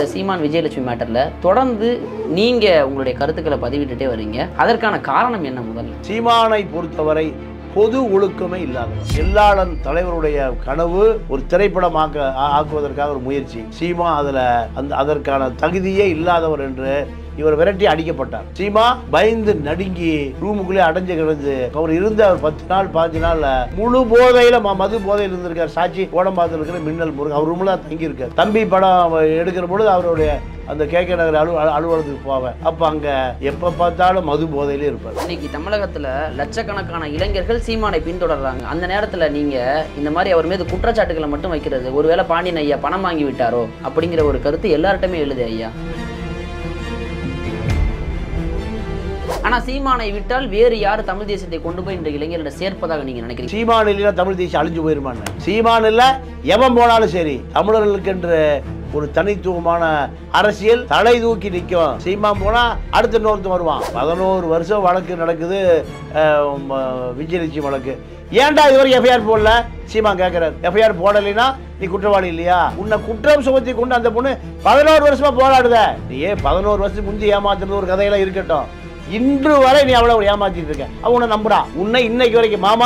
இந்த சீமான் விஜயலட்சுமி மேட்டர்ல தொடர்ந்து நீங்க உங்களுடைய கருத்துக்களை பதிவிட்டுட்டே வரீங்க. அதற்கான காரணம் என்ன? முதல்ல சீமானை பொறுத்தவரை பொது ஒழுக்கமே இல்லாதவர். எல்லாளன் தலைவருடைய கனவு ஒரு திரைப்படமாக ஆக்குவதற்காக ஒரு முயற்சி. சீமா அதற்கான தகுதியே இல்லாதவர் என்று இவர் விரட்டி அடிக்கப்பட்டார். சீமா பயந்து நடுங்கி ரூமுக்குள்ளே அடைஞ்சு கிடந்து அவர் இருந்த 10 நாள் 15 நாள் முழு போதையில மது போதையில் இருந்திருக்கார். சாட்சி கோடம்பாக்கத்தில் இருக்கிற மின்னல் முருகன் அவர் ரூம்ல தங்கி இருக்கார். தம்பி படம் எடுக்கிற பொழுது அவருடைய அந்த கேகே நகர் அலுவலகத்துக்கு போவேன். அப்ப அங்க எப்ப பார்த்தாலும் மது போதையிலே இருப்பார். இன்னைக்கு தமிழகத்துல லட்சக்கணக்கான இளைஞர்கள் சீமானை பின்தொடர்றாங்க. அந்த நேரத்துல நீங்க இந்த மாதிரி அவர் மீது குற்றச்சாட்டுகளை மட்டும் வைக்கிறது, ஒருவேளை பாண்டியன் ஐயா பணம் வாங்கி விட்டாரோ அப்படிங்கிற ஒரு கருத்து எல்லார்ட்டுமே எழுது ஐயா. ஆனா சீமானை விட்டால் வேறு யாரு தமிழ் தேசியத்தை கொண்டு போய் இந்த இளைஞர்களை சேர்ப்பதாக நீங்க நினைக்கிறீங்க? சீமான் இல்லைன்னா தமிழ் தேசியம் அழிஞ்சு போயிருமான்னு. சீமான் இல்ல எவன் போனாலும் சரி, தமிழர்களுக்கு என்று ஒரு தனித்துவமான அரசியல் தலை தூக்கி நிற்கும். சீமான் போனா அடுத்த இன்னொருத்தன் வருவான். 11 வருஷம் வழக்கு நடக்குது, விஜயலட்சுமி வழக்கு. ஏன்டா இதுவரை எஃப்ஐஆர் போடல? சீமான் கேட்கிறார். எஃப்ஐஆர் போடலைன்னா நீ குற்றவாளி இல்லையா? உன்னை குற்றம் சுமத்தி கொண்டு அந்த பொண்ணு 11 வருஷமா போராடுத. நீ 11 வருஷத்துக்கு முந்தி ஏமாத்துறது ஒரு கதையெல்லாம் இருக்கட்டும், இன்று வரை நீ அவ்வளவு ஏமாத்திட்டு இருக்க. அவன் உன்னை நம்புறான். உன்னை இன்னைக்கு வரைக்கும் மாமா.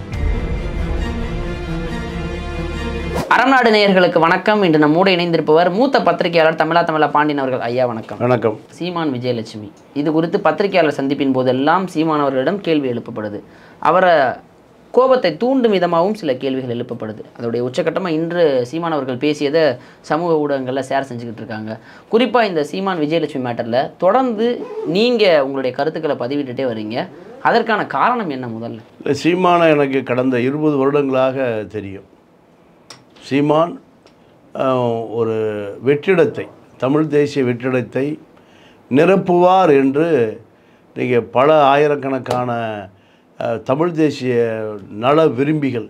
அறநாடு நேயர்களுக்கு வணக்கம். இன்று நம்மோடு இணைந்திருப்பவர் மூத்த பத்திரிகையாளர் தமிழா பாண்டியன் அவர்கள். ஐயா வணக்கம். வணக்கம். சீமான் விஜயலட்சுமி இது குறித்து பத்திரிகையாளர் சந்திப்பின் போதெல்லாம் சீமான் அவர்களிடம் கேள்வி எழுப்பப்படுது. அவரை கோபத்தை தூண்டும் விதமாகவும் சில கேள்விகள் எழுப்பப்படுது. அதோடைய உச்சக்கட்டமாக இன்று சீமான் அவர்கள் பேசியதை சமூக ஊடகங்களில் ஷேர் செஞ்சுக்கிட்டு இருக்காங்க. குறிப்பாக இந்த சீமான் விஜயலட்சுமி மேட்டரில் தொடர்ந்து நீங்கள் உங்களுடைய கருத்துக்களை பதிவிட்டுட்டே வரீங்க. அதற்கான காரணம் என்ன? முதல்ல சீமானை எனக்கு கடந்த 20 வருடங்களாக தெரியும். சீமான் ஒரு வெற்றிடத்தை, தமிழ் தேசிய வெற்றிடத்தை நிரப்புவார் என்று நீங்கள் பல ஆயிரக்கணக்கான தமிழ் தேசிய நல விரும்பிகள்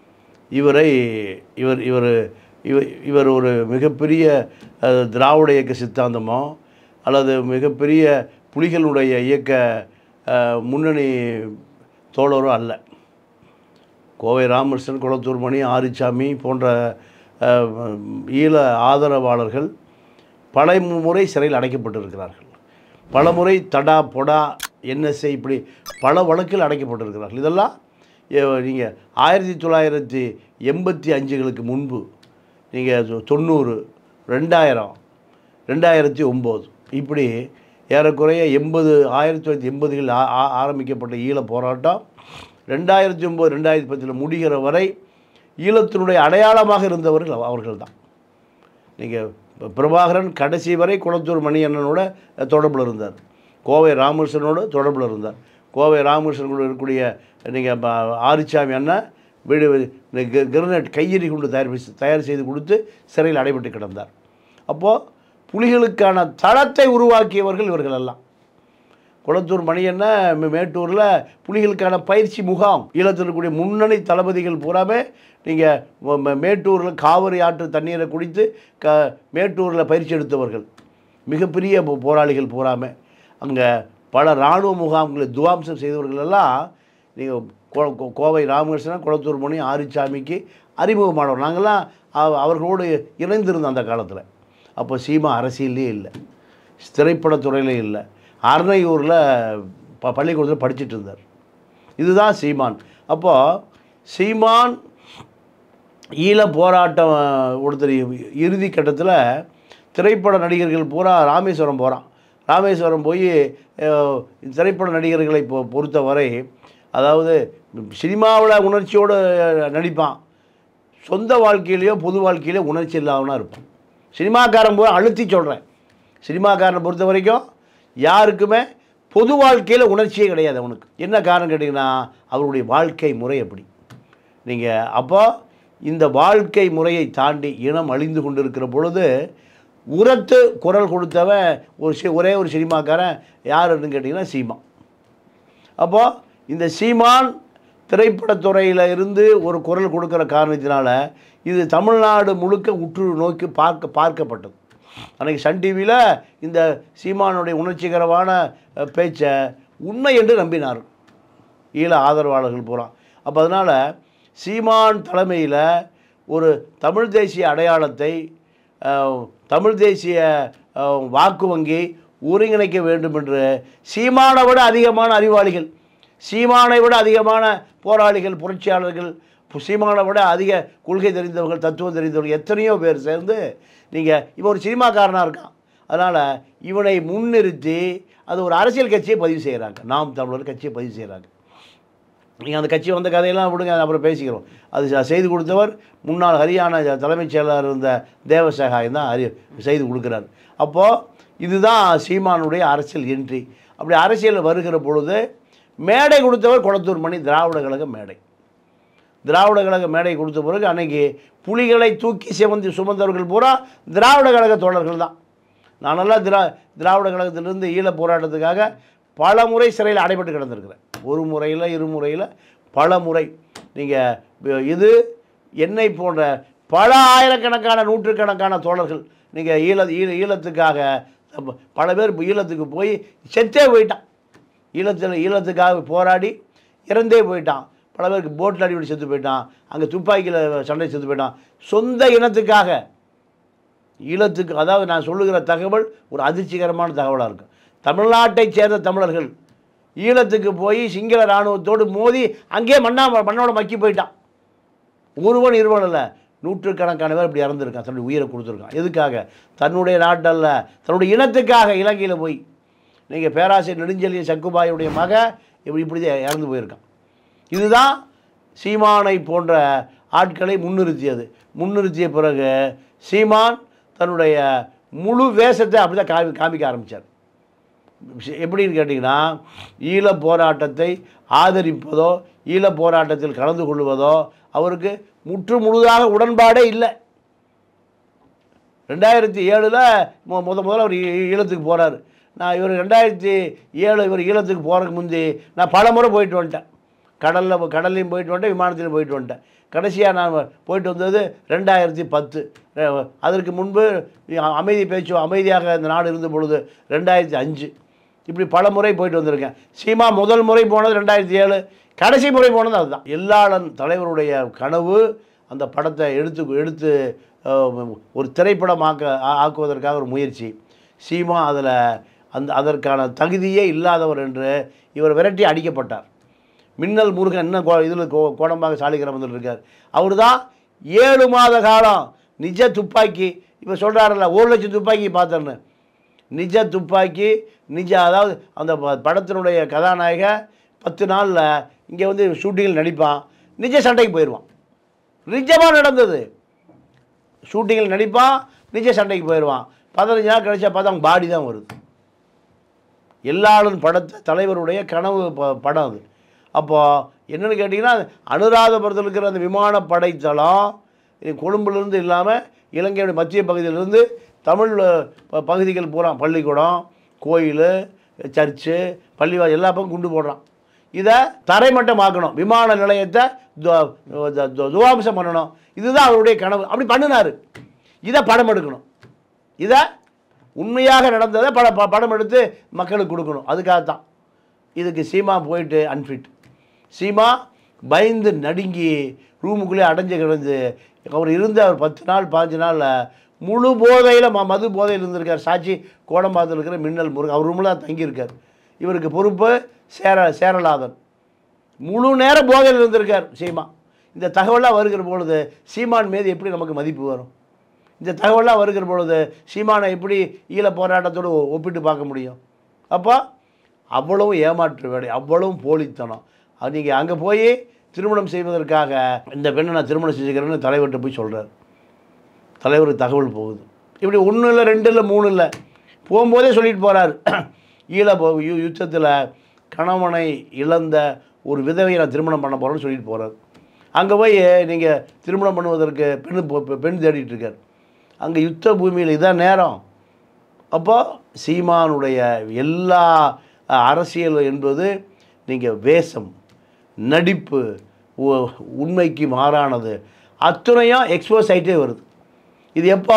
இவர் ஒரு மிகப்பெரிய திராவிட இயக்க சித்தாந்தமோ அல்லது மிகப்பெரிய புலிகளுடைய இயக்க முன்னணி தோழரோ அல்ல. கோவை ராமகிருஷ்ணன், குளத்தூர் மணி, ஆரிச்சாமி போன்ற ஈழ ஆதரவாளர்கள் பல முறை சிறையில் அடைக்கப்பட்டிருக்கிறார்கள். பல முறை தடா பொடா என்எஸ்ஐ இப்படி பல வழக்கில் அடைக்கப்பட்டிருக்கிறார்கள். இதெல்லாம் நீங்கள் 1985களுக்கு முன்பு, நீங்கள் 90, 2000, 2009 இப்படி ஏறக்குறைய 1980களில் ஆரம்பிக்கப்பட்ட ஈழ போராட்டம் 2009, 2010 முடிகிற வரை ஈழத்தினுடைய அடையாளமாக இருந்தவர்கள் அவர்கள் தான். நீங்கள் பிரபாகரன் கடைசி வரை குளத்தூர் மணி அண்ணனோட தொடர்பில் இருந்தார். கோவை ராமகிருஷ்ணனோடு தொடர்பில் இருந்தார். கோவை ராமகிருஷ்ணனோடு இருக்கக்கூடிய நீங்கள் ஆரிச்சாமி அண்ணன் வீடு கிரனேட் கையெறி கொண்டு தயார் செய்து கொடுத்து சிறையில் அடைபட்டு கிடந்தார். அப்போது புலிகளுக்கான தளத்தை உருவாக்கியவர்கள் இவர்கள் எல்லாம். குளத்தூர் மணியண்ண மேட்டூரில் புலிகளுக்கான பயிற்சி முகாம், ஈழத்தில் இருக்கக்கூடிய முன்னணி தளபதிகள் பூராமே நீங்கள் மேட்டூரில் காவிரி ஆற்று தண்ணீரை குடித்து மேட்டூரில் பயிற்சி எடுத்தவர்கள் மிகப்பெரிய போராளிகள் பூராமே. அங்கே பல இராணுவ முகாம்களை துவாம்சம் செய்தவர்கள் எல்லாம் நீங்கள் கோவை ராமகிருஷ்ணன், குளத்தூர் மணி, ஆரிச்சாமிக்கு அறிமுகமானவர். நாங்கள்லாம் அவர்களோடு இணைந்திருந்தோம் அந்த காலத்தில். அப்போ சீமா அரசியலே இல்லை, திரைப்படத்துறையிலே இல்லை, அர்ணையூரில் பள்ளிக்கூடத்தில் படிச்சுட்டு இருந்தார். இதுதான் சீமான். அப்போது சீமான் ஈழ போராட்டம் ஒருத்தர் இறுதி கட்டத்தில் திரைப்பட நடிகர்கள் பூரா ராமேஸ்வரம் போகிறான். ராமேஸ்வரம் போய் திரைப்பட நடிகர்களை பொறுத்தவரை, அதாவது சினிமாவில் உணர்ச்சியோடு நடிப்பான், சொந்த வாழ்க்கையிலையோ பொது வாழ்க்கையிலையோ உணர்ச்சி இல்லாதவனாக இருப்பான். சினிமாக்காரன் பூரா அழுத்தி சொல்கிறேன், சினிமாக்காரனை பொறுத்த வரைக்கும் யாருக்குமே பொது வாழ்க்கையில் உணர்ச்சியே கிடையாது அவனுக்கு. என்ன காரணம் கேட்டிங்கன்னா, அவருடைய வாழ்க்கை முறை அப்படி. நீங்கள் அப்போ இந்த வாழ்க்கை முறையை தாண்டி இனம் அழிந்து கொண்டிருக்கிற பொழுது உரத்து குரல் கொடுத்தவன் ஒரே ஒரு சினிமாக்காரன் யாருன்னு கேட்டிங்கன்னா சீமான். அப்போது இந்த சீமான் திரைப்படத்துறையில் இருந்து ஒரு குரல் கொடுக்குற காரணத்தினால இது தமிழ்நாடு முழுக்க உற்று நோக்கி பார்க்கப்பட்டது. அன்றைக்கி சன் டிவியில் இந்த சீமானுடைய உணர்ச்சிகரமான பேச்சை உண்மை என்று நம்பினார் ஈழ ஆதரவாளர்கள் பூரா. அப்போ அதனால் சீமான் தலைமையில் ஒரு தமிழ் தேசிய அடையாளத்தை தமிழ் தேசிய வாக்கு வங்கி ஒருங்கிணைக்க வேண்டும் என்று சீமானை விட அதிகமான அறிவாளிகள், சீமானை விட அதிகமான போராளிகள், புரட்சியாளர்கள், சீமானை விட அதிக கொள்கை தெரிந்தவர்கள், தத்துவம் தெரிந்தவர்கள் எத்தனையோ பேர் சேர்ந்து நீங்கள் இவன் ஒரு சினிமாக்காரனாக இருக்கான், அதனால் இவனை முன்னிறுத்தி அது ஒரு அரசியல் கட்சியை பதிவு செய்கிறாங்க. நாம் தமிழர் கட்சியை பதிவு செய்கிறாங்க. நீங்கள் அந்த கட்சி வந்த கதையெல்லாம் விடுங்க, அப்புறம் பேசிக்கிறோம். அது செய்து கொடுத்தவர் முன்னாள் ஹரியானா தலைமைச் செயலாளர் இருந்த தேவசகாயம் தான் செய்து கொடுக்குறாரு. அப்போது இதுதான் சீமானுடைய அரசியல் என்ட்ரி. அப்படி அரசியல் வருகிற பொழுது மேடை கொடுத்தவர் கொளத்தூர் மணி, திராவிட கழக மேடை. திராவிட கழக மேடை கொடுத்த பிறகு அன்னைக்கு புலிகளை தூக்கி சுமந்தவர்கள் பூரா திராவிட கழக தோழர்கள் தான். நானெல்லாம் திராவிட கழகத்திலிருந்து ஈழ போராட்டத்துக்காக பல முறை சிறையில் அடைபட்டு கிடந்திருக்கிறேன். ஒரு முறையில், இரு முறையில், பல முறை. நீங்கள் இது என்னை போன்ற பல ஆயிரக்கணக்கான நூற்றுக்கணக்கான தோழர்கள் நீங்கள் ஈழத்துக்காக பல பேர் ஈழத்துக்கு போய் செத்தே போயிட்டான். ஈழத்துக்காக போராடி இறந்தே போயிட்டான். பல பேருக்கு போட்டில் அடிபடி செத்து போயிட்டான், அங்கே துப்பாக்கியில் சண்டை செத்து போயிட்டான். சொந்த இனத்துக்காக ஈழத்துக்கு, அதாவது நான் சொல்லுகிற தகவல் ஒரு அதிர்ச்சிகரமான தகவலாக இருக்கும். தமிழ்நாட்டைச் சேர்ந்த தமிழர்கள் ஈழத்துக்கு போய் சிங்கள இராணுவத்தோடு மோதி அங்கேயே மண்ணோட மக்கி போயிட்டான். ஒருவன் இருவன் இல்லை, நூற்றுக்கணக்கான பேர் இப்படி இறந்துருக்கான், தன்னுடைய உயிரை கொடுத்துருக்கான். எதுக்காக? தன்னுடைய நாட்டல்ல, தன்னுடைய இனத்துக்காக இலங்கையில் போய். நீங்கள் பேராசிரியர் நெடுஞ்செழியன் சக்குபாயுடைய மக இப்படி தான் இறந்து போயிருக்கான். இதுதான் சீமானை போன்ற ஆட்களை முன்னிறுத்திய பிறகு சீமான் தன்னுடைய முழு வேஷத்தை அப்படி தான் காமிக்க ஆரம்பித்தார். எப்படின்னு கேட்டிங்கன்னா, ஈழ போராட்டத்தை ஆதரிப்பதோ ஈழ போராட்டத்தில் கலந்து கொள்வதோ அவருக்கு முழுதாக உடன்பாடே இல்லை. 2007 முதல்ல அவர் ஈழத்துக்கு போகிறார். இவர் 2007 இவர் ஈழத்துக்கு போகிறதுக்கு முந்தி நான் பல முறை போயிட்டு வந்துட்டேன். கடல்லையும் போயிட்டு வந்துட்டேன், விமானத்திலையும் போயிட்டு வந்துட்டேன். கடைசியாக நான் போயிட்டு வந்தது 2010. அதற்கு முன்பு அமைதியாக இந்த நாடு இருந்த பொழுது 2005. இப்படி பல முறை போயிட்டு வந்திருக்கேன். சீமா முதல் முறை போனது 2007, கடைசி முறை போனது அதுதான். எல்லாளன் தலைவருடைய கனவு அந்த படத்தை எடுத்து ஒரு ஆக்குவதற்காக ஒரு முயற்சி. சீமா அதற்கான தகுதியே இல்லாதவர் என்று இவர் விரட்டி அடிக்கப்பட்டார். மின்னல் முருகன் இன்னும் இதில் கோடம்பாக சாலிகிராமத்தில் இருக்கார். அவர் தான் 7 மாத காலம் நிஜ துப்பாக்கி, இப்போ சொல்கிறாரில்ல 1 லட்சம் துப்பாக்கி பார்த்தேன்னு, நிஜ துப்பாக்கி அதாவது அந்த படத்தினுடைய கதாநாயக 10 நாளில் இங்கே வந்து ஷூட்டிங்கில் நடிப்பான், நிஜ சண்டைக்கு போயிடுவான். நிஜமாக நடந்தது. ஷூட்டிங்கில் நடிப்பான், நிஜ சண்டைக்கு போயிடுவான். 15 நாள் கழிச்சா பார்த்தா அவங்க பாடி தான் வருது. எல்லாரும் படத்தை தலைவருடைய கனவு படம் அது. அப்போது என்னென்னு கேட்டிங்கன்னா, அனுராதபுரத்தில் இருக்கிற அந்த விமானப்படை தளம் கொழும்புலேருந்து இல்லாமல் இலங்கையுடைய மத்திய பகுதியிலிருந்து தமிழ் பகுதிகள் பூரா பள்ளிக்கூடம், கோயில், சர்ச்சு, பள்ளிவாசல் எல்லா பக்கம் குண்டு போடுறான். இதை தரைமட்டமாக்கணும், விமான நிலையத்தை துவாம்சம் பண்ணணும். இதுதான் அவருடைய கனவு. அப்படி பண்ணினார். இதை படம் எடுக்கணும், இதை உண்மையாக நடந்ததை படம் எடுத்து மக்களுக்கு கொடுக்கணும். அதுக்காகத்தான். இதுக்கு சீமா போயிட்டு அன்ஃபிட். சீமா பயந்து நடுங்கி ரூமுக்குள்ளே அடைஞ்சு கிடந்து அவர் 10 நாள் 15 நாளில் முழு போதையில் மது போதையில் இருந்திருக்கார். சாட்சி கோடம்பாக்கத்தில் இருக்கிற மின்னல் முருகன் அவர் ரூமில் தான் தங்கியிருக்கார். இவருக்கு பொறுப்பு சேரலாதன். முழு நேரம் போதையில் இருந்திருக்கார் சீமா. இந்த தகவலாக வருகிற பொழுது சீமான் மீது எப்படி நமக்கு மதிப்பு வரும்? இந்த தகவலாக வருகிற பொழுது சீமானை எப்படி ஈழ போராட்டத்தோடு ஒப்பிட்டு பார்க்க முடியும்? அப்போ அவ்வளவும் ஏமாற்று வேலை, அவ்வளவும் போலித்தனம். அது நீங்கள் அங்கே போய் திருமணம் செய்வதற்காக இந்த பெண்ணை நான் திருமணம் செஞ்சுக்கிறேன்னு தலைவர்கிட்ட போய் சொல்கிறார். தலைவருக்கு தகவல் போகுது. இப்படி 1 இல்லை 2 இல்லை 3 இல்லை, போகும்போதே சொல்லிட்டு போகிறார். யுத்தத்தில் கணவனை இழந்த ஒரு விதவையை நான் திருமணம் பண்ண போகிறேன்னு சொல்லிட்டு போகிறார். அங்கே போய் நீங்கள் திருமணம் பண்ணுவதற்கு பெண் தேடிட்டு இருக்கார். அங்கே யுத்த பூமியில் இதான் நேரம். அப்போது சீமானுடைய எல்லா அரசியல் என்பது நீங்கள் வேஷம், நடிப்பு, உண்மைக்கு மாறானது அத்துணையும் எக்ஸ்போஸ் ஆகிட்டே வருது. இது எப்போ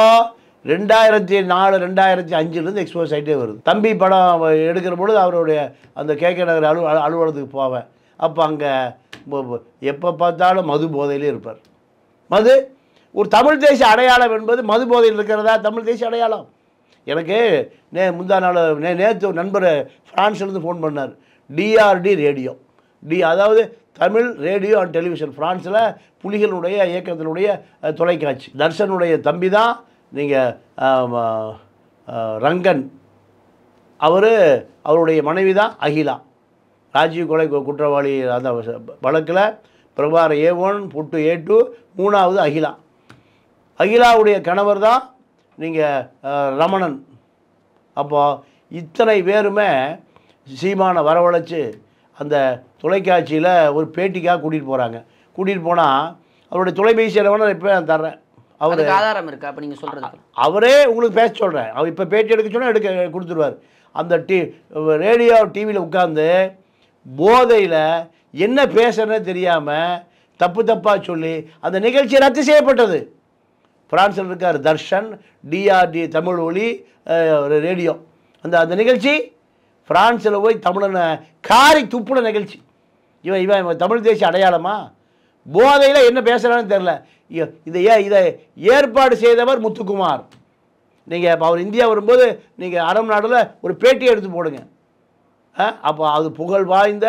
2004 2005 எக்ஸ்போஸ் ஆகிட்டே வருது. தம்பி படம் எடுக்கிற பொழுது அவருடைய அந்த கேகே நகர் அலுவலகத்துக்கு போவேன். அப்போ அங்கே எப்போ பார்த்தாலும் மது போதையிலே இருப்பார். ஒரு தமிழ் தேசிய அடையாளம் என்பது மது போதையில் இருக்கிறதா தமிழ் தேசிய அடையாளம்? எனக்கு முந்தா நாள் நேற்று ஒரு நண்பர் ஃப்ரான்ஸ்லேருந்து ஃபோன் பண்ணார். டிஆர்டி ரேடியோ, அதாவது தமிழ் ரேடியோ அண்ட் டெலிவிஷன், ஃப்ரான்ஸில் புலிகளுடைய இயக்கத்தினுடைய தொலைக்காட்சி. தர்ஷனுடைய தம்பி தான் நீங்கள் ரங்கன், அவருடைய மனைவி தான் அகிலா. ராஜீவ் கொலை குற்றவாளி அந்த வழக்கில் பிரபார A1 புட்டு A2, 3வது அகிலா. அகிலாவுடைய கணவர் தான் நீங்கள் ரமணன். அப்போது இத்தனை பேருமே சீமானை வரவழைச்சு அந்த தொலைக்காட்சியில் ஒரு பேட்டிக்காக கூட்டிகிட்டு போகிறாங்க. கூட்டிகிட்டு போனால் அவருடைய தொலைபேசி எண்ணை இப்போ நான் தர்றேன். அவருக்கு ஆதாரம் இருக்கா? அப்போ நீங்கள் சொல்கிறது அவரே உங்களுக்கு பேச சொல்கிறேன். அவர் இப்போ பேட்டி எடுக்க சொன்னால் கொடுத்துருவார். அந்த ரேடியோ டிவியில் உட்காந்து போதையில் என்ன பேசுறதுன்னு தெரியாமல் தப்பாக சொல்லி அந்த நிகழ்ச்சி ரத்து செய்யப்பட்டது. பிரான்சில் இருக்கார் தர்ஷன், டிஆர்டி தமிழ் ஒளி ரேடியோ. அந்த நிகழ்ச்சி பிரான்ஸில் போய் தமிழனை காரி துப்புன நிகழ்ச்சி. இவன் தமிழ் தேசிய அடையாளமா? போதையில் என்ன பேசுகிறான்னு தெரில. இதை ஏற்பாடு செய்தவர் முத்துக்குமார். நீங்கள் இப்போ அவர் இந்தியா வரும்போது நீங்கள் அரபு நாட்டில் ஒரு பேட்டி எடுத்து போடுங்க. அப்போ அது புகழ் வாய்ந்த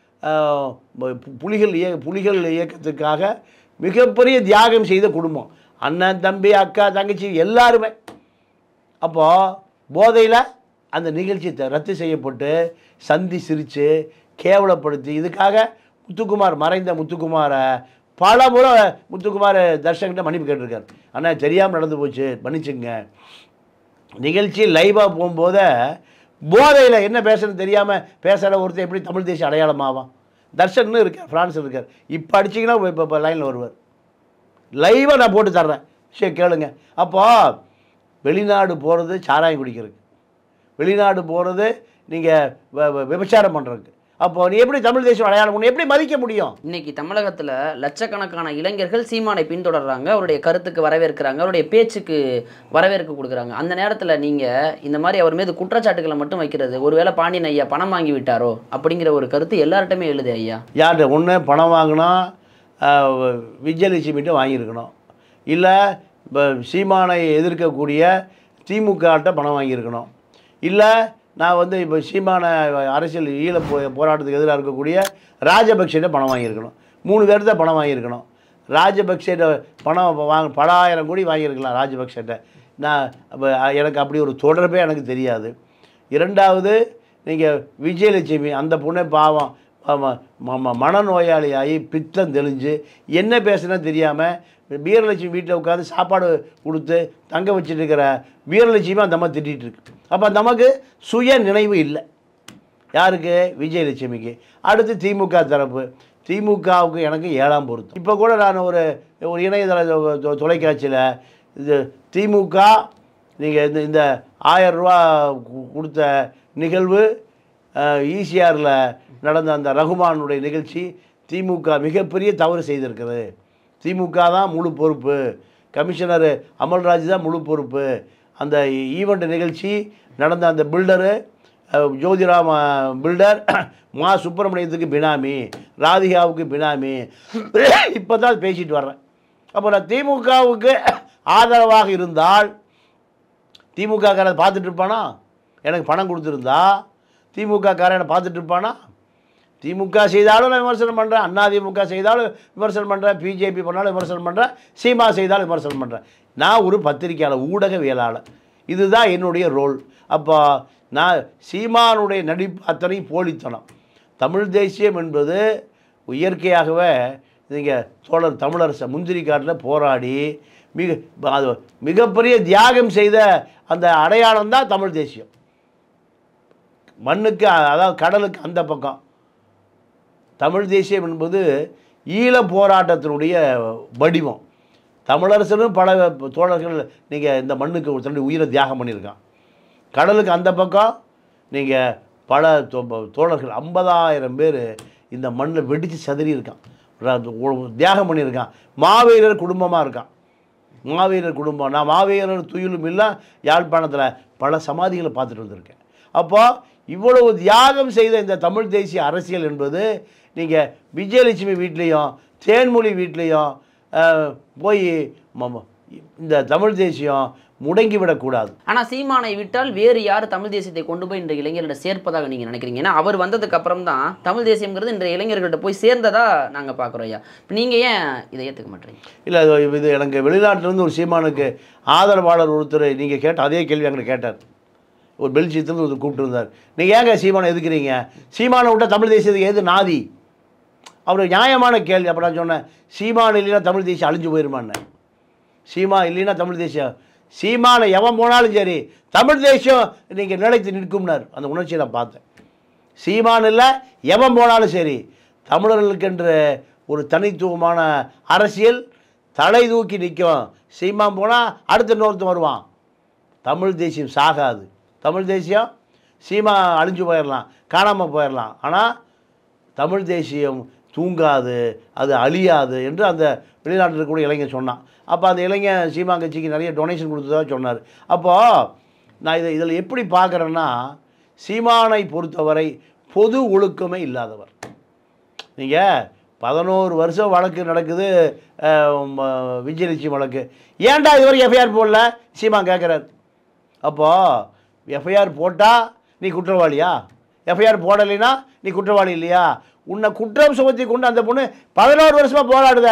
புலிகள் இயக்கத்துக்காக மிகப்பெரிய தியாகம் செய்த குடும்பம். அண்ணன், தம்பி, அக்கா, தங்கச்சி எல்லாருமே. அப்போது போதையில் அந்த நிகழ்ச்சி ரத்து செய்யப்பட்டு சந்தி சிரித்து கேவலப்படுத்தி இதுக்காக முத்துக்குமார், மறைந்த முத்துக்குமாரை பல முறை முத்துக்குமார் தர்ஷன்கிட்ட மன்னிப்பு கேட்டிருக்காரு. ஆனால் தெரியாமல் நடந்து போச்சு, மன்னிச்சுங்க. நிகழ்ச்சி லைவாக போகும்போது போதையில் என்ன பேசுறது தெரியாமல் பேசுகிற ஒருத்தர் எப்படி தமிழ் தேசிய அடையாளமாவான்? தர்ஷன்னு இருக்கார், ஃப்ரான்ஸில் இருக்கார். இப்போ அடிச்சிங்கன்னா இப்போ லைனில் வருவார். லைவாக நான் போட்டு தர்றேன், சரி கேளுங்க. அப்போது வெளிநாடு போகிறது சாராயம் குடிக்கிறதுக்கு, வெளிநாடு போகிறது நீங்கள் விபச்சாரம் பண்ணுறதுக்கு. அப்போ நீ எப்படி தமிழ் தேசியம் அடையாளம் பண்ணி எப்படி மதிக்க முடியும்? இன்னைக்கு தமிழகத்தில் லட்சக்கணக்கான இளைஞர்கள் சீமானை பின்தொடர்றாங்க, அவருடைய கருத்துக்கு வரவேற்கிறாங்க, அவருடைய பேச்சுக்கு வரவேற்பு கொடுக்குறாங்க. அந்த நேரத்தில் நீங்கள் இந்த மாதிரி அவர் மீது குற்றச்சாட்டுகளை மட்டும் வைக்கிறது, ஒருவேளை பாண்டியன் ஐயா பணம் வாங்கி விட்டாரோ அப்படிங்கிற ஒரு கருத்து எல்லார்ட்டுமே எழுது ஐயா. யார்கிட்ட ஒன்று பணம் வாங்கினா விஜயலட்சுமிகிட்ட வாங்கியிருக்கணும், இல்லை இப்போ சீமானை எதிர்க்கக்கூடிய திமுகட்ட பணம் வாங்கியிருக்கணும், இல்லை நான் இப்போ சீமான அரசியல் போராட்டத்துக்கு எதிராக இருக்கக்கூடிய ராஜபக்சேட்ட பணம் வாங்கியிருக்கணும். 3 பேர் தான் பணம் வாங்கியிருக்கணும். ராஜபக்சேட்ட பணம் பல ஆயிரம் கோடி வாங்கியிருக்கலாம் ராஜபக்சேட்ட. நான் எனக்கு அப்படி ஒரு தொடர்பே எனக்கு தெரியாது. 2வது நீங்கள் விஜயலட்சுமி, அந்த பொண்ணை பாவம் மனநோயாளியாகி பித்தம் தெளிஞ்சு என்ன பேசுனா தெரியாமல் வீரலட்சுமி வீட்டில் உட்காந்து சாப்பாடு கொடுத்து தங்க வச்சுட்டு இருக்கிற வீரலட்சுமி அந்த அம்மா திட்டிகிட்டு இருக்கு. அப்போ அந்த அம்மாவுக்கு சுய நினைவு இல்லை. யாருக்கு? விஜயலட்சுமிக்கு. அடுத்து திமுக தரப்பு, திமுகவுக்கு எனக்கு 7ஆம் பொருத்தம். இப்போ கூட நான் ஒரு இணையதள தொலைக்காட்சியில் இது திமுக நீங்கள் இந்த 1000 ரூபா கொடுத்த நிகழ்வு ஈசிஆரில் நடந்த அந்த ரகுமானுடைய நிகழ்ச்சி, திமுக மிகப்பெரிய தவறு செய்திருக்கிறது, திமுக தான் முழு பொறுப்பு, கமிஷனர் அமல்ராஜ் தான் முழு பொறுப்பு, அந்த ஈவெண்ட் நிகழ்ச்சி நடந்த அந்த பில்டரு ஜோதிராம் பில்டர் மா சுப்பிரமணியத்துக்கு பினாமி, ராதிகாவுக்கு பினாமி, இப்போ தான் பேசிட்டு வர்றேன். அப்போ நான் திமுகவுக்கு ஆதரவாக இருந்தால் திமுககாரன் பார்த்துட்டு இருப்பானா? எனக்கு பணம் கொடுத்துருந்தா திமுககாரனை பார்த்துட்டு இருப்பானா? திமுக செய்தாலும் நான் விமர்சனம் பண்ணுறேன், அண்ணா திமுக செய்தாலும் விமர்சனம் பண்ணுறேன், பிஜேபி பண்ணாலும் விமர்சனம் பண்ணுறேன், சீமா செய்தாலும் விமர்சனம் பண்ணுறேன். நான் ஒரு பத்திரிக்கையாளர், ஊடகவியலாளர், இதுதான் என்னுடைய ரோல். அப்போ நான் சீமானுடைய நடிப்பு அத்தனையும் போலித்தனம். தமிழ் தேசியம் என்பது இயற்கையாகவே நீங்கள் தமிழரச முந்திரி காட்டில் போராடி மிகப்பெரிய தியாகம் செய்த அந்த அடையாளம் தான் தமிழ் தேசியம். மண்ணுக்கு, அதாவது கடலுக்கு அந்த பக்கம் தமிழ் தேசியம் என்பது ஈழ போராட்டத்தினுடைய வடிவம். தமிழரசனும் பல தோழர்கள் நீங்கள் இந்த மண்ணுக்கு தன்னுடைய உயிரை தியாகம் பண்ணியிருக்கான். கடலுக்கு அந்த பக்கம் நீங்கள் பல தோழர்கள் 50,000 பேர் இந்த மண்ணில் வெடித்து சதுரி இருக்கான், தியாகம் பண்ணியிருக்கான். மாவீரர் குடும்பமாக இருக்கான், மாவீரர் குடும்பம். நான் மாவீரர் துயிலும் இல்லை யாழ்ப்பாணத்தில் பல சமாதிகளை பார்த்துட்டு வந்திருக்கேன். அப்போது இவ்வளவு தியாகம் செய்த இந்த தமிழ் தேசிய அரசியல் என்பது நீங்கள் விஜயலட்சுமி வீட்லேயும் தேன்மொழி வீட்லேயும் போய் இந்த தமிழ் தேசியம் முடங்கிவிடக்கூடாது. ஆனால் சீமானை விட்டால் வேறு யார் தமிழ் தேசியத்தை கொண்டு போய் இன்றைய இளைஞர்கிட்ட சேர்ப்பதாக நீங்கள் நினைக்கிறீங்க? ஏன்னா அவர் வந்ததுக்கு அப்புறம் தான் தமிழ் தேசியம்ங்கிறது இன்றைய இளைஞர்கள்ட்ட போய் சேர்ந்ததா நாங்கள் பார்க்குறோம் ஐயா. இப்போ நீங்கள் ஏன் இதை ஏற்றுக்க மாட்டீங்க? இல்லை, இது எனக்கு வெளிநாட்டிலேருந்து ஒரு சீமானுக்கு ஆதரவாளர் ஒருத்தர் நீங்கள் கேட்ட அதே கேள்வி அங்கே கேட்டார். ஒரு பெல்ஜியத்துலேருந்து ஒருத்தர் கூப்பிட்டுருந்தார், நீங்கள் ஏங்க சீமானை எதுக்குறீங்க? சீமானை விட்டால் தமிழ் தேசியத்துக்கு எது நாதி? அவர் நியாயமான கேள்வி. அப்போ நான் சொன்னேன், சீமான் இல்லைன்னா தமிழ் தேசியம் அழிஞ்சு போயிருமான்னு. சீமா இல்லைன்னா தமிழ் தேசியம், சீமானை எவன் போனாலும் சரி தமிழ் தேசியம் நீங்கள் நிலைத்து நிற்கும்னார். அந்த உணர்ச்சியை நான் பார்த்தேன். சீமான் இல்லை, எவன் போனாலும் சரி தமிழர்களுக்கென்ற ஒரு தனித்துவமான அரசியல் தலை தூக்கி நிற்கும். சீமான் போனால் அடுத்த இன்னொருத்தன் வருவான். தமிழ் தேசியம் சாகாது. தமிழ் தேசியம் சீமா அழிஞ்சு போயிடலாம், காணாமல் போயிடலாம், ஆனால் தமிழ் தேசியம் தூங்காது, அது அழியாது என்று அந்த வெளிநாட்டில் இருக்கக்கூடிய இளைஞர் சொன்னான். அப்போ அந்த இளைஞர் சீமா கட்சிக்கு நிறைய டொனேஷன் கொடுத்ததாக சொன்னார். அப்போது நான் இதில் எப்படி பார்க்குறேன்னா, சீமானை பொறுத்தவரை பொது ஒழுக்கமே இல்லாதவர். நீங்கள் 11 வருஷம் வழக்கு நடக்குது, விஜயலட்சுமி வழக்கு, ஏன்டா இதுவரை எஃப்ஐஆர் போடல சீமா கேட்குறாரு. அப்போது எஃப்ஐஆர் போட்டால் நீ குற்றவாளியா? எஃப்ஐஆர் போடலைன்னா நீ குற்றவாளி இல்லையா? உன்னை குற்றம் சுமத்தி கொண்டு அந்த பொண்ணு 11 வருஷமாக போராடுத.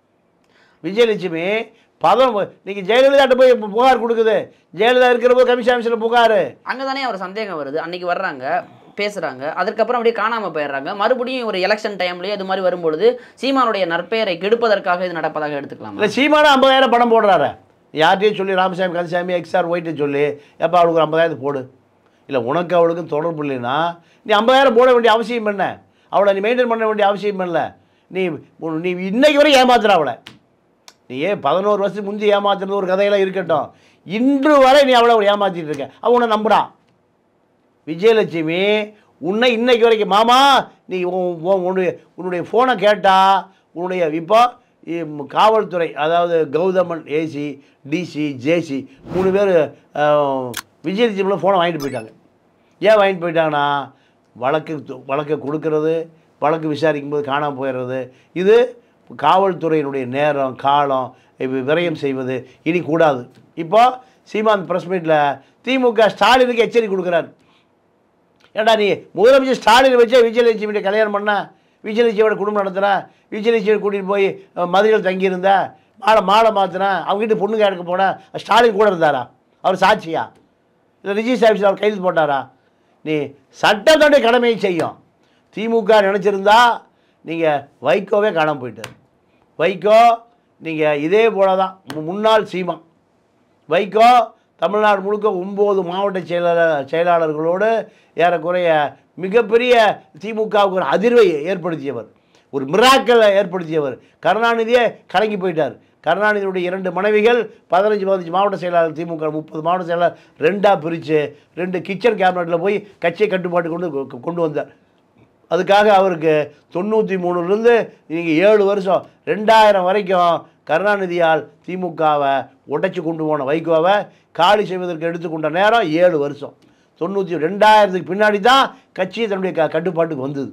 விஜயலட்சுமி நீங்கள் ஜெயலலிதாட்ட போய் புகார் கொடுக்குது. ஜெயலலிதா இருக்கிற போது கமிஷன் ஆஃபீஸில் புகார். அங்கே தானே அவர் சந்தேகம் வருது. அன்றைக்கி வர்றாங்க, பேசுகிறாங்க, அதுக்கப்புறம் அப்படியே காணாமல் போயிடுறாங்க. மறுபடியும் ஒரு எலெக்ஷன் டைம்லேயே இது மாதிரி வரும்பொழுது சீமானுடைய நற்பெயரை கெடுப்பதற்காக இது நடப்பதாக எடுத்துக்கலாம். இல்லை, சீமானு 50,000 பணம் போடுறாரு. யார்ட்டையும் சொல்லி ராமசாமி கந்தசாமி எக்ஸ்ஆர் ஒயிட்டை சொல்லி எப்போ அவளுக்கு ஒரு 50,000 போடு. இல்லை, உனக்கு அவளுக்கும் தொடர்பு இல்லைன்னா நீ 50,000 போட வேண்டிய அவசியம் என்ன? அவளை நீ மெயின்டைன் பண்ண வேண்டிய அவசியம் இல்லை. நீ இன்னைக்கு வரை ஏமாத்துற அவளை. நீ ஏன் 11 வருஷத்துக்கு முந்தி ஏமாத்துறது ஒரு கதையெல்லாம் இருக்கட்டும், இன்று வரை நீ அவளை ஏமாற்றிட்டு இருக்க. அவன் உன்னை நம்புறா. விஜயலட்சுமி உன்னை இன்னைக்கு வரைக்கும், மாமா நீ உன்னுடைய ஃபோனை கேட்டால் உன்னுடைய இப்போ காவல்துறை, அதாவது கௌதமன் ஏசி, டிசி, ஜேசி 3 பேர் விஜயலட்சுமியில் ஃபோனை வாங்கிட்டு போயிட்டாங்க. ஏன் வாங்கிட்டு போயிட்டாங்கன்னா, வழக்கை கொடுக்கறது, வழக்கு விசாரிக்கும் போது காணாமல் போயிடுறது, இது காவல்துறையினுடைய நேரம் காலம் விரயம் செய்வது இனி கூடாது. இப்போ சீமான் ப்ரெஸ் மீட்டில் திமுக ஸ்டாலினுக்கு எச்சரிக்கை கொடுக்குறாரு. ஏண்டா நீ முதலமைச்சர் ஸ்டாலின் வச்சே விஜயலட்சுமியை கல்யாணம் பண்ண, விஜயலட்சுமியோட குடும்பம் நடத்துகிற, விஜயலட்சுமியை கூட்டிகிட்டு போய் மதுரையில் தங்கியிருந்த, மாலை மாற்றினேன், அவங்ககிட்ட பொண்ணு கேட்க போனேன், ஸ்டாலின் கூட இருந்தாரா? அவர் சாட்சியா? இல்லை ரிஜிஸ்டர் ஆஃபீஸில் அவர் கைது போட்டாரா? நீ சட்டத்தோடைய கடமையை செய்யும். திமுக நினச்சிருந்தா நீங்கள் வைகோவே காணாமல் போயிட்டார். வைகோ நீங்கள் இதே போல தான் முன்னாள் சீமா. வைகோ தமிழ்நாடு முழுக்க 9 மாவட்ட செயலாளர்களோடு ஏறக்குறைய மிகப்பெரிய திமுகவுக்கு ஒரு அதிர்வை ஏற்படுத்தியவர், ஒரு மிராக்கலை ஏற்படுத்தியவர். கருணாநிதியே கலங்கி போயிட்டார். கருணாநிதியுடைய 2 மனைவிகள் 15 மாவட்ட செயலாளர், திமுக 30 மாவட்ட செயலாளர் 2ஆக பிரித்து 2 கிச்சன் கேபினட்டில் போய் கட்சியை கட்டுப்பாட்டு கொண்டு வந்தார். அதுக்காக அவருக்கு 93லேருந்து நீங்கள் 7 வருஷம் 2000 வரைக்கும் கருணாநிதியால் திமுகவை உடைச்சி கொண்டு போன வைகோவை காலி செய்வதற்கு எடுத்துக்கொண்ட நேரம் 7 வருஷம். 2000க்கு பின்னாடி தான் கட்சி தன்னுடைய கட்டுப்பாட்டுக்கு வந்தது.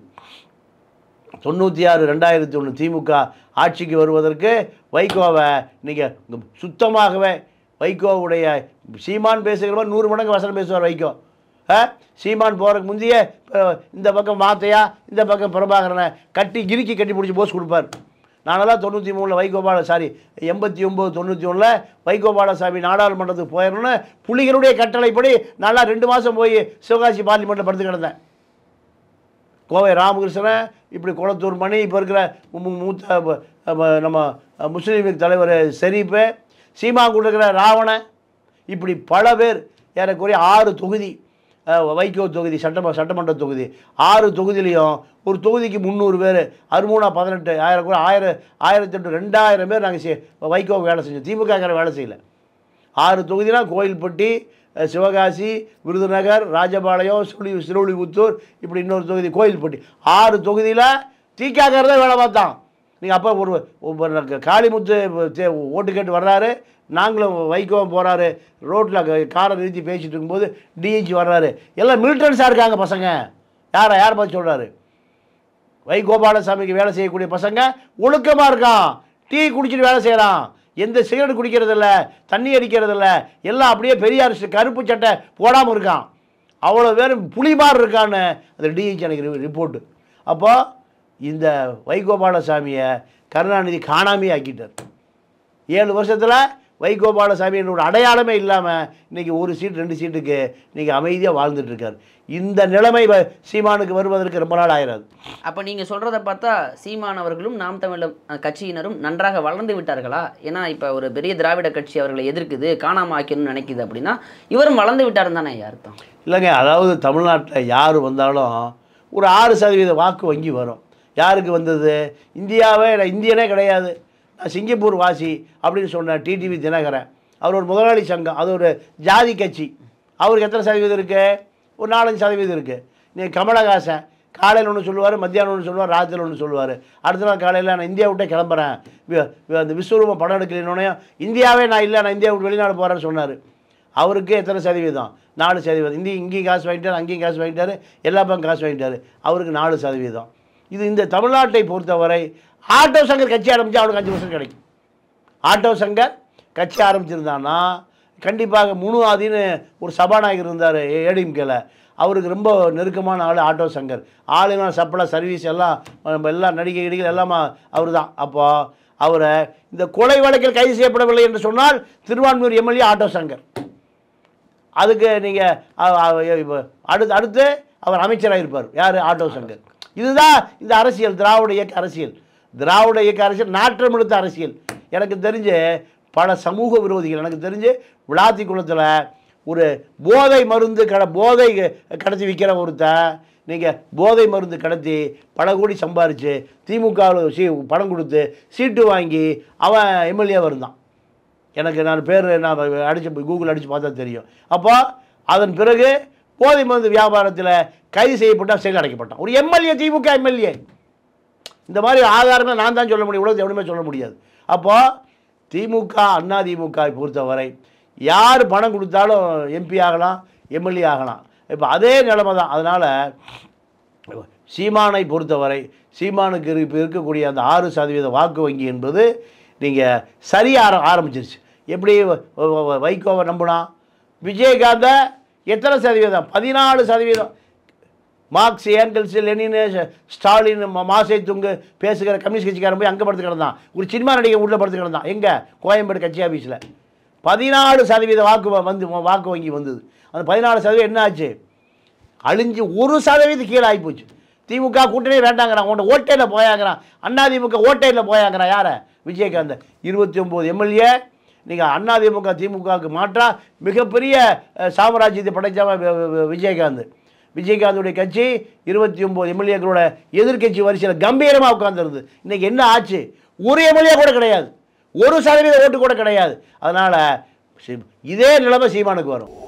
96 2001 திமுக ஆட்சிக்கு வருவதற்கு வைகோவை நீங்கள் சுத்தமாகவே வைகோவுடைய சீமான் பேசுகிறவர் 100 மடங்கு வசனம் பேசுவார் வைகோ. சீமான் போகிறதுக்கு முந்தைய இந்த பக்கம் மாத்தையா, இந்த பக்கம் பிரபாகரனை இறுக்கி கட்டி பிடிச்சி போஸ் கொடுப்பார். நானெல்லாம் 93 வைகோபாலசாமி 89 91 வைகோபாலசாமி நாடாளுமன்றத்துக்கு போயிடணும்னு புலிகளுடைய கட்டளைப்படி நல்லா 2 மாதம் போய் சிவகாசி பார்லிமெண்ட்டில் படுத்து கிடந்தேன். கோவை ராமகிருஷ்ணன், இப்படி குளத்தூர் மணி, இப்போ இருக்கிற மூத்த நம்ம முஸ்லீம் லீக் தலைவர் ஷெரீப்பு, சீமான் இருக்கிற ராவணன், இப்படி பல பேர் ஏறக்குறைய 6 தொகுதி வைகோ தொகுதி சட்டமன்ற தொகுதி 6 தொகுதியிலையும் ஒரு தொகுதிக்கு 300 பேர், 13 18 1008 2000 பேர் நாங்கள் வைகோ வேலை செஞ்சோம். திமுக வேலை செய்யலை. 6 தொகுதினா கோயில்பட்டி, சிவகாசி, விருதுநகர், ராஜபாளையம், சிறுவில்லிபுத்தூர், இப்படி இன்னொரு தொகுதி கோயில்பட்டி. 6 தொகுதியில் திகாகர் தான் வேலை பார்த்தான். நீங்கள் அப்போ ஒரு காளிமுத்து ஓட்டு கேட்டு வர்றாரு, நாங்களும் வைகோவும் போகிறாரு, ரோட்டில் காரை நிறுத்தி பேசிகிட்டு இருக்கும்போது டிஐஜி வர்றாரு, எல்லாம் மிலிட்டன்ஸாக இருக்காங்க பசங்க. யார் பார்த்து சொல்கிறாரு? வைகோபாலசாமிக்கு வேலை செய்யக்கூடிய பசங்க ஒழுக்கமாக இருக்கான், டீ குடிச்சிட்டு வேலை செய்கிறான், எந்த சிகரெட் குடிக்கிறதில்ல, தண்ணி அடிக்கிறதில்ல, எல்லாம் அப்படியே பெரியார் கருப்பு சட்டை போடாமல் இருக்கான். அவ்வளோ பேர் புலிமார் இருக்கான்னு அந்த டிஹெச் எனக்கு ரிப்போர்ட்டு. அப்போ இந்த வைகோபாலசாமியை கருணாநிதி காணாமே ஆக்கிட்டார். 7 வருஷத்தில் வைகோபாலசாமியோட அடையாளமே இல்லாமல் இன்றைக்கி 1 சீட் 2 சீட்டுக்கு இன்றைக்கி அமைதியாக வாழ்ந்துட்டுருக்கார். இந்த நிலைமை சீமானுக்கு வருவதற்கு ரொம்ப நாள் ஆயிராது. அப்போ நீங்கள் சொல்கிறத பார்த்தா சீமான் அவர்களும் நாம் தமிழ் கட்சியினரும் நன்றாக வளர்ந்து விட்டார்களா? ஏன்னா இப்போ ஒரு பெரிய திராவிட கட்சி அவர்களை எதிர்க்குது, காணாமல் ஆக்கணும்னு நினைக்குது அப்படின்னா இவரும் வளர்ந்து விட்டாருன்னு தானே அர்த்தம்? இல்லைங்க, அதாவது தமிழ்நாட்டில் யார் வந்தாலும் ஒரு 6% வாக்கு வங்கி வரும். யாருக்கு வந்தது? இந்தியாவே இந்தியனே கிடையாது, நான் சிங்கப்பூர் வாசி அப்படின்னு சொன்ன டிடிவி தினகரன், அவர் ஒரு முதலாளி சங்கம், அது ஒரு ஜாதி கட்சி, அவருக்கு எத்தனை சதவீதம் இருக்குது? ஒரு 4-5% இருக்குது. நீங்கள் கமலஹாசன் காலையில் ஒன்று சொல்லுவார், மத்தியானம் ஒன்று சொல்லுவார், ராத்திரியில் ஒன்று சொல்லுவார். அடுத்த நாள் காலையில் நான் இந்தியா விட்டே கிளம்புறேன், அந்த விஸ்வரூபம் படம் எடுக்கலன்னொன்னே இந்தியாவே நான் இல்லை, நான் இந்தியா விட்டு வெளிநாடு போகிறேன்னு சொன்னார். அவருக்கு எத்தனை சதவீதம்? 4%. இங்கேயும் காசு வாங்கிட்டார், அங்கேயும் காசு வாங்கிட்டார், எல்லா பக்கம் காசு வாங்கிட்டார். அவருக்கு 4%. இது இந்த தமிழ்நாட்டை பொறுத்தவரை ஆட்டோ சங்கர் கட்சி ஆரம்பித்தா அவனுக்கு 5 வருஷம் கிடைக்கும். ஆட்டோ சங்கர் கட்சி ஆரம்பிச்சிருந்தான்னா கண்டிப்பாக முனுஆதின்னு ஒரு சபாநாயகர் இருந்தார் ஏடிஎம்கேல, அவருக்கு ரொம்ப நெருக்கமான ஆள் ஆட்டோ சங்கர். ஆளுங்க சப்ளை சர்வீஸ் எல்லாம் நடிகைகள் எல்லாமே அவர் தான். அப்போ அவரை இந்த கொலை வழக்கில் கைது செய்யப்படவில்லை என்று சொன்னால் திருவான்மியூர் எம்எல்ஏ ஆட்டோ சங்கர். அதுக்கு நீங்கள் அடுத்து அவர் அமைச்சராக இருப்பார். யார்? ஆட்டோ சங்கர். இதுதான் இந்த அரசியல், திராவிட இயக்க அரசியல். திராவிட இயக்க அரசியல் நாற்றம் எடுத்த அரசியல். எனக்கு தெரிஞ்சு பல சமூக விரோதிகள், எனக்கு தெரிஞ்சு விளாத்திக்குளத்தில் ஒரு போதை மருந்து போதை கடத்தி விற்கிற ஒருத்தன், நீங்கள் போதை மருந்து கடத்தி பல கோடி சம்பாரித்து திமுகவில் பணம் கொடுத்து சீட்டு வாங்கி அவன் எம்எல்ஏவாக இருந்தான். எனக்கு நான் பேர் நான் கூகுள் அடித்து பார்த்தா தெரியும். அப்போ அதன் பிறகு போதை மருந்து வியாபாரத்தில் கைது செய்யப்பட்டால் சிறை அடைக்கப்பட்டான் ஒரு எம்எல்ஏ, திமுக எம்எல்ஏ. இந்த மாதிரி ஆதாரங்களை நான் தான் சொல்ல முடியும், உலகத்தை எவனுமே சொல்ல முடியாது. அப்போது திமுக அண்ணா திமுகவை பொறுத்தவரை யார் பணம் கொடுத்தாலும் எம்பி ஆகலாம், எம்எல்ஏ ஆகலாம். இப்போ அதே நிலைமை தான். அதனால் சீமானை பொறுத்தவரை சீமானுக்கு இப்போ இருக்கக்கூடிய அந்த 6% வாக்கு வங்கி என்பது நீங்கள் சரியாக ஆரம்பிச்சிருச்சு. எப்படி வைகோவை நம்பினா? விஜயகாந்தை எத்தனை சதவீதம்? 14%. Marx, Engels, Lenin, Stalin, Mao Tse Tung பேசுகிற கம்யூனிஸ்ட் கட்சிக்காரன் போய் அங்கே படுத்து கிடந்தான். ஒரு சினிமா நடிகை உள்ள படுத்து கிடந்தான். எங்கே? கோயம்பேடு கட்சி ஆஃபீஸில் 14% வாக்கு வங்கி வந்தது. அந்த 14% என்ன ஆச்சு? அழிஞ்சு 1% கீழே ஆகிப்போச்சு. திமுக கூட்டணியே வேண்டாங்கிறான், உன்னை ஓட்டையில் போயாங்கிறான். அண்ணா திமுக ஓட்டையில் போயாங்கிறான். யாரை? விஜயகாந்த். 29 எம்எல்ஏ. நீங்கள் அண்ணா திமுக திமுகவுக்கு மாற்றா மிகப்பெரிய சாம்ராஜ்யத்தை படைத்தவன் விஜயகாந்த். விஜயகாந்துடைய கட்சி 29 எம்எல்ஏக்களோட எதிர்கட்சி வரிசையில் கம்பீரமாக உட்காந்துருது. இன்றைக்கி என்ன ஆச்சு? ஒரு எம்எல்ஏ கூட கிடையாது, 1% ஓட்டு கூட கிடையாது. அதனால் இதே நிலைமை சீமானுக்கு வரும்.